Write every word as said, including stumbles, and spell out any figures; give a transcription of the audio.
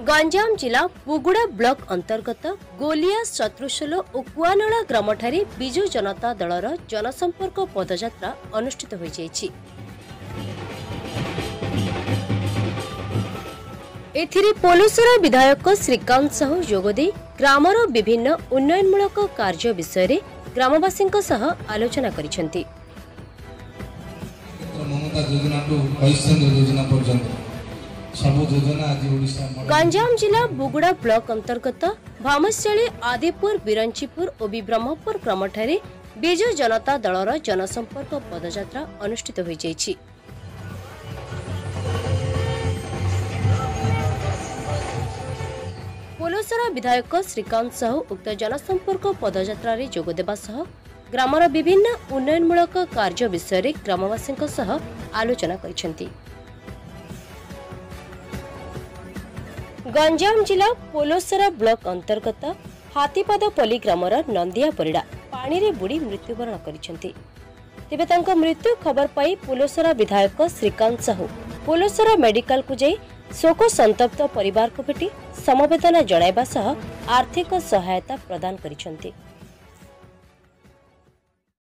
गंजाम जिला बुगुड़ा ब्लॉक अंतर्गत गोलिया शत्रुशल और कुआनला ग्राम ठारे बिजु जनता दलर जनसंपर्क पदयात्रा अनुष्ठित हो जाइछि। एथिरे पोलसरा विधायक श्रीकांत साहू जोगदे ग्रामर विभिन्न उन्नयनमूलक कार्य विषय रे ग्रामवासी सह आलोचना करिसेंति। गंजाम जिला बुगुड़ा ब्लॉक अंतर्गत भामशाली आदिपुर बिरंचीपुर और ब्रह्मपुर ग्राम ठारे बिजु जनता दलर जनसंपर्क पदयात्रा अनुष्ठित हो जाइछि। पोलसरा विधायक श्रीकांत साहू उक्त जनसंपर्क पदयात्रा रे जोग देबा सह ग्रामर विभिन्न उन्नयनमूलक कार्य विषय रे ग्रामवासी सह आलोचना करिसेंति। गंजाम जिला पोलसरा ब्लॉक अंतर्गत हाथीपादपल्ली ग्रामर नंदिया परिड़ा पानी रे बुड़ी मृत्युवरण करिसेंति। तेबे तांको मृत्यु खबर पाई पोलसरा विधायक श्रीकांत साहू पोलसरा मेडिकल को जाई शोक संतप्त परिवार को भेटी समवेदना जणाइबा सह आर्थिक सहायता प्रदान करिसेंति।